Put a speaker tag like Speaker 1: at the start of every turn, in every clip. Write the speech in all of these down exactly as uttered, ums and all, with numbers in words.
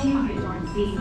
Speaker 1: 超越在先。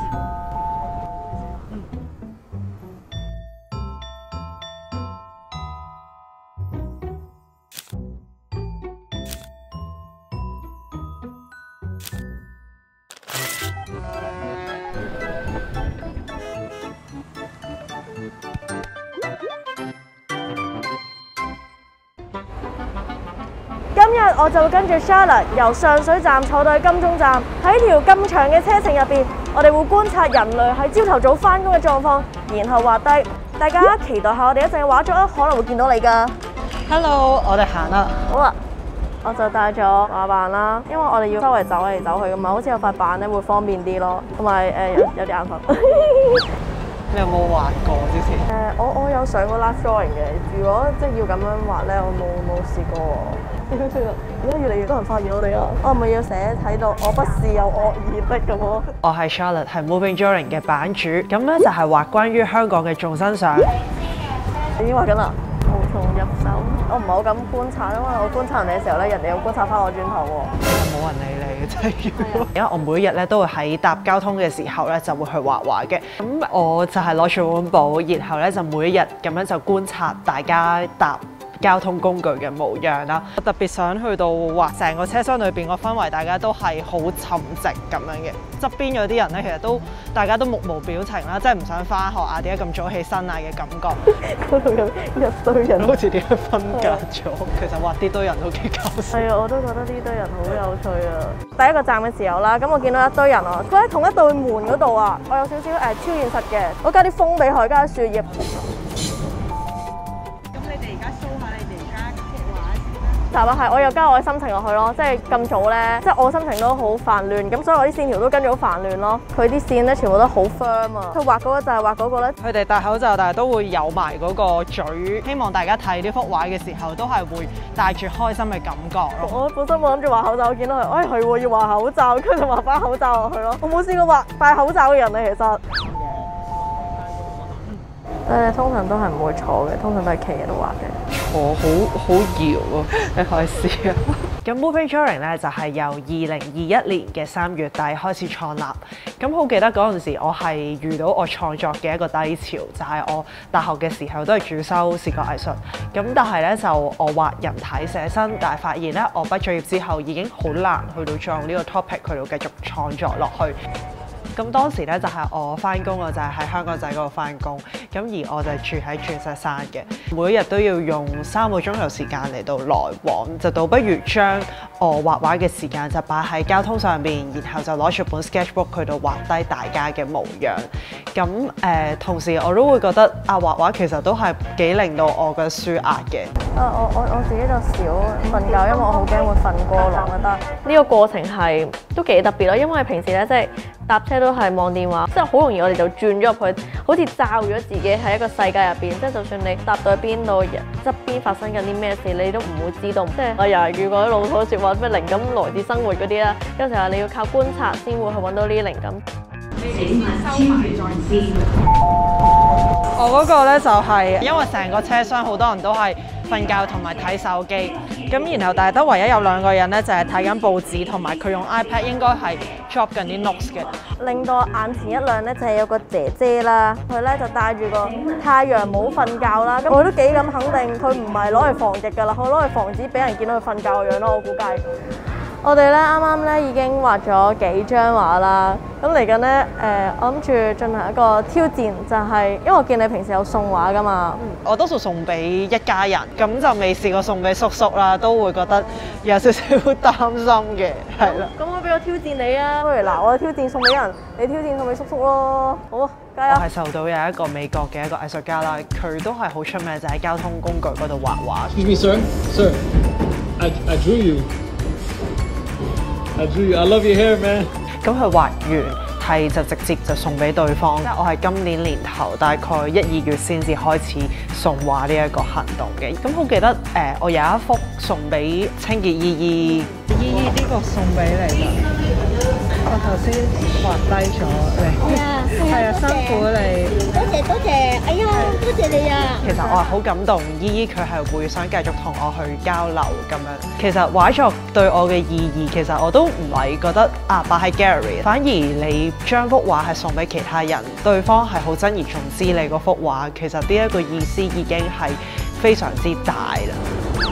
Speaker 2: 今日我就會跟住 Charlotte 由上水站坐到去金鐘站，喺條咁長嘅車程入邊，我哋會觀察人類喺朝頭早返工嘅狀況，然後畫低。大家期待下我哋一陣嘅畫作啊，可能會見到你㗎。
Speaker 3: Hello， 我哋行啦。
Speaker 2: 好啊，我就帶咗畫板啦，因為我哋要周圍走嚟走去㗎嘛，好似有塊板咧會方便啲咯，同埋誒有有啲眼瞓。
Speaker 3: 你有冇畫過之前？
Speaker 2: 誒、呃，我我有上過 last drawing 嘅，如果即係要咁樣畫咧，我冇冇試過喎。點解而家越嚟越多人發現我哋啊？我係咪要寫睇到我不是有惡意的咁喎？
Speaker 3: 我係 Charlotte， 係 Moving Drawing 嘅版主，咁咧就係畫關於香港嘅眾生相。
Speaker 2: 已經畫緊啦，無從入手。我唔係好敢觀察，因為我觀察人哋嘅時候咧，人哋又觀察翻我轉頭喎。
Speaker 3: 冇人理你嘅真係。因為我每日咧都會喺搭交通嘅時候咧就會去畫畫嘅，咁我就係攞住本簿，然後咧就每一日咁樣就觀察大家搭交通工具嘅模樣啦。我特別想去到畫成個車廂裏邊個氛圍，大家都係好沉寂咁樣嘅。側邊嗰啲人咧，其實都大家都目無表情啦，即係唔想返學啊，點解咁早起身啊嘅感覺。
Speaker 2: 嗰度有一堆人，
Speaker 3: 好似點樣分隔咗。其實畫啲堆人都幾搞笑。
Speaker 2: 係啊，我都覺得呢堆人好有趣啊！第一個站嘅時候啦，咁我見到一堆人啊，佢喺同一道門嗰度啊，我有少少誒超現實嘅，我加啲風俾佢，加啲樹葉。但係係，我又加我嘅心情落去咯，即係咁早咧，即係我心情都好煩亂，咁所以我啲線條都跟住好煩亂咯。佢啲線咧全部都好 firm 啊，佢畫嗰個就係畫嗰個咧。佢哋戴口罩，但係都會有埋嗰個嘴，希望大家睇呢幅畫嘅時候都係會帶住開心嘅感覺咯。我本身冇諗住畫口罩，我見到佢，哎係喎要畫口罩，跟住畫翻口罩落去咯。我冇試過畫戴口罩嘅人啊，其實。誒，通常都係唔會坐嘅，通常都係企喺度畫嘅。
Speaker 3: 坐好好搖啊！你可以試啊。咁 Moving Drawing 咧就係由二零二一年嘅三月底開始創立。咁好記得嗰陣時，我係遇到我創作嘅一個低潮，就係、是、我大學嘅時候都係主修視覺藝術。咁但係咧就我畫人體寫生，但係發現咧我畢咗業之後已經好難去到再用呢個 topic 去到繼續創作落去。咁當時咧就係我翻工，我就係喺香港仔嗰度翻工，咁而我就住喺鑽石山嘅，每一日都要用三個鐘頭時間嚟到來往，就倒不如將我畫畫嘅時間就擺喺交通上邊，然後就攞住本 sketchbook 去到畫低大家嘅模樣。咁誒、呃，同時我都會覺得啊，畫畫其實都係幾令到我嘅舒壓嘅。
Speaker 2: 啊，我我我自己就少瞓覺，因為我好驚會瞓過籠。我覺得呢個過程係都幾特別咯，因為平時咧即係搭車都係望電話，即係好容易我哋就轉咗入去，好似罩咗自己喺一個世界入邊。即係就算你搭到去邊度，側邊發生緊啲咩事，你都唔會知道。即係我又係遇過啲老土説話，咩靈感來自生活嗰啲啦。有時候你要靠觀察先會去揾到呢啲靈感。
Speaker 1: 請問超越在先。
Speaker 3: 我嗰個咧就係、是、因為成個車廂好多人都係瞓覺同埋睇手機，咁然後但係得唯一有兩個人咧就係睇緊報紙，同埋佢用 iPad 應該係 drop 緊啲 notes 嘅。令到我眼前一亮咧就係有個姐姐啦，佢咧就戴住個太陽帽瞓覺啦，咁我都幾咁肯定佢唔係攞嚟防疫㗎啦，佢攞嚟防止俾人見到佢瞓覺嘅樣咯，我估計。我哋咧啱啱咧已經畫咗幾張畫啦，咁嚟緊咧誒，我諗住進行一個挑戰，就係、是、因為我見你平時有送畫噶嘛，嗯、我多數送俾一家人，咁就未試過送俾叔叔啦，都會覺得有少少擔心嘅，係啦。咁我俾我挑戰你啊，不如嗱，我挑戰送俾人，你挑戰送俾叔叔咯，好啊，加油！我係受到有一個美國嘅一個藝術家啦，佢都係好出名，就喺交通工具嗰度畫畫。
Speaker 4: Excuse me, sir. Sir, I I drew you. I drew you. I love your hair, man.
Speaker 3: 咁佢畫完係就直接就送俾對方。即係我係今年年頭大概一二月先至開始送畫呢一個行動嘅。咁好記得誒、呃，我有一幅送俾清潔姨姨。姨姨呢個送俾你㗎。我頭先畫低咗你，
Speaker 5: 係啊，
Speaker 3: 係啊，辛苦你。
Speaker 5: 多謝多謝，哎呀，多謝你啊！
Speaker 3: 其實我係好感動，依依佢係會想繼續同我去交流咁樣。其實畫作對我嘅意義，其實我都唔係覺得啊擺喺 gallery， 反而你將幅畫係送俾其他人，對方係好珍而重之你嗰幅畫，其實呢一個意思已經係非常之大啦。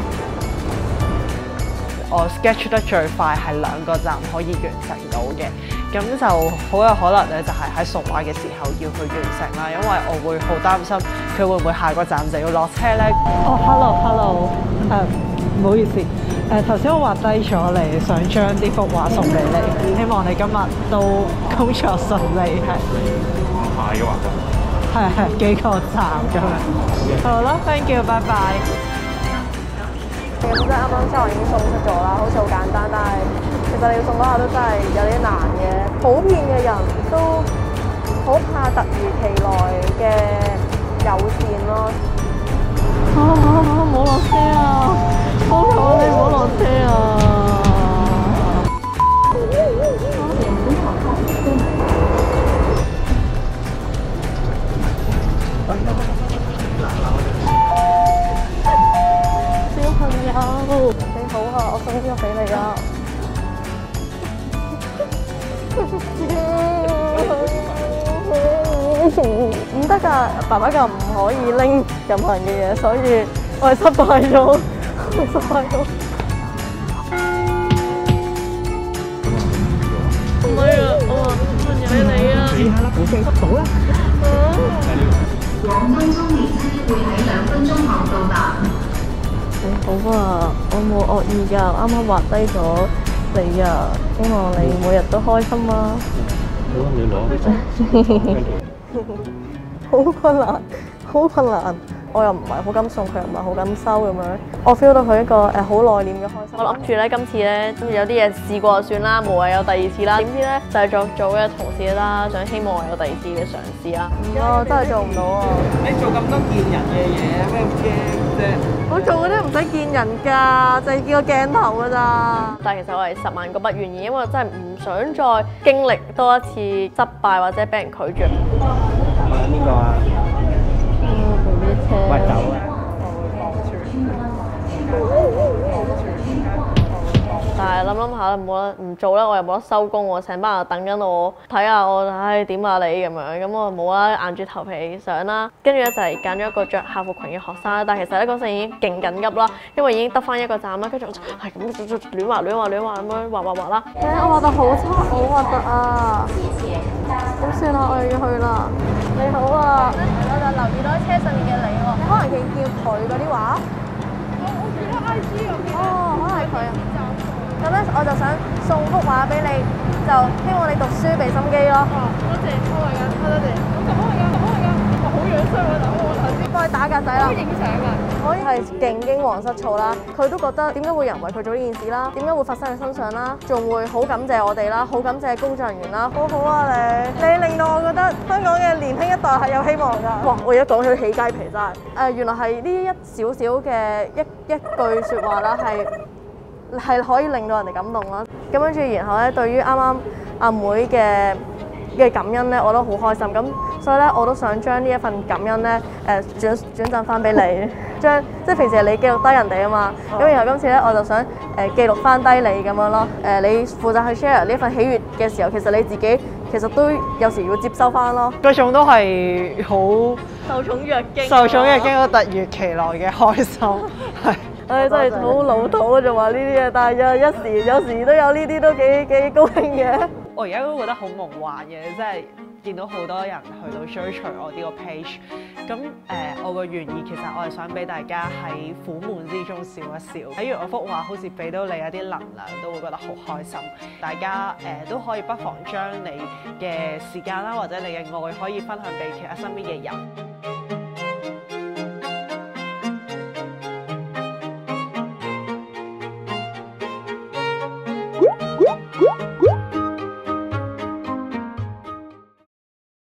Speaker 3: 我 sketch 得最快係兩個站可以完成到嘅，咁就好有可能咧，就係喺送畫嘅時候要去完成啦，因為我會好擔心佢會唔會下個站就要落車咧。哦 ，hello，hello， 誒、uh, 唔好意思，誒頭先我畫低咗你，想將呢幅畫送俾你，希望你今日都工作順利，係。下嘅畫㗎。係係幾個站咁樣。好啦 ，thank you， 拜拜。
Speaker 2: 咁即係啱啱收完已經送出咗啦，好似好簡單，但係其實你要送嗰下都真係有啲難嘅。普遍嘅人都好怕突如其來嘅友善咯。啊啊啊！唔好落車啊！幫我你唔好落車啊！你好啊，我送呢個俾你啊！唔得㗎，爸爸㗎唔可以拎任何人嘅嘢，所以我係失敗咗，我失敗咗。唔係啊，我話問嘢你啊。試下啦，OK，執到啦。
Speaker 1: 廣東中列車會喺兩分鐘後到達。
Speaker 2: 你好啊，我冇惡意㗎，啱啱畫低咗你啊，希望你每日都開心啊！好，你攞。好困難，好困難。我又唔係好敢送，佢又唔係好敢收咁樣。我 feel 到佢一個誒好內斂嘅開心。我諗住咧，今次咧有啲嘢試過就算啦，無謂有第二次啦。點知咧就係作組嘅同事啦，想希望我有第二次嘅嘗試啦。哦，真係做唔到啊！
Speaker 6: 你做咁多見人嘅嘢，咩唔驚啫？
Speaker 2: 我做嗰啲唔使見人㗎，就係見個鏡頭㗎咋。但係其實我係十萬個不願意，因為我真係唔想再經歷多一次失敗或者俾人拒絕。
Speaker 6: 邊個啊？
Speaker 2: 嗯，B B車。
Speaker 6: 喂，走啊！
Speaker 2: 但係諗諗下，冇得唔做啦，我又冇得收工喎，成班人等緊我，睇下我，唉點啊你咁樣，咁我冇啦，硬住頭皮上啦，跟住咧就係揀咗一個着校服裙嘅學生，但係其實咧嗰陣已經勁緊急啦，因為已經得翻一個站啦，跟住我就係咁亂畫亂畫亂畫咁樣畫畫畫啦，誒我畫得好差，好核突啊！咁算啦，我又要去啦。你好啊，我就留意到喺車上面嘅你喎，你可能見叫佢嗰啲畫。我我見到 I G 嗰邊。哦，可能係佢啊。咁咧，我就想送幅畫俾你，就希望你讀書俾心機咯。哦，多謝，好嚟㗎，多謝。咁好嚟㗎，好嚟㗎，哇好樣衰喎，等我頭先幫你打格仔啦。可以影相㗎。可以係勁驚惶失措啦，佢都覺得點解會有人為佢做呢件事啦？點解會發生喺身上啦？仲會好感謝我哋啦，好感謝工作人員啦。好好啊你，你令到我覺得香港嘅年輕一代係有希望㗎。哇！我而家講起起雞皮真係。誒，原來係呢一少少嘅一一句説話啦，係。係可以令到人哋感動啦，咁跟住然後咧，對於啱啱阿妹嘅嘅感恩咧，我都好開心。咁所以咧，我都想將呢一份感恩咧，誒轉轉贈翻俾你，將即係平時係你記錄低人哋啊嘛。咁然後今次咧，我就想誒記錄翻低你咁樣咯。誒，你負責去 share 呢份喜悅嘅時候，其實你自己其實都有時要接收翻咯。
Speaker 3: 嗰種都係好
Speaker 2: 受寵若驚，
Speaker 3: 受寵若驚，突如其來嘅開心，係。
Speaker 2: 唉，真係好老土啊！就話呢啲嘢，但係有一時有時都有呢啲都幾幾高興嘅。
Speaker 3: 我而家都覺得好夢幻嘅，即係見到好多人去到追隨我呢個 page。咁誒、呃，我個原意其實我係想俾大家喺苦悶之中笑一笑。睇完我幅畫，好似俾到你一啲能量，都會覺得好開心。大家誒、呃、都可以不妨將你嘅時間啦，或者你嘅愛，可以分享俾其他身邊嘅人。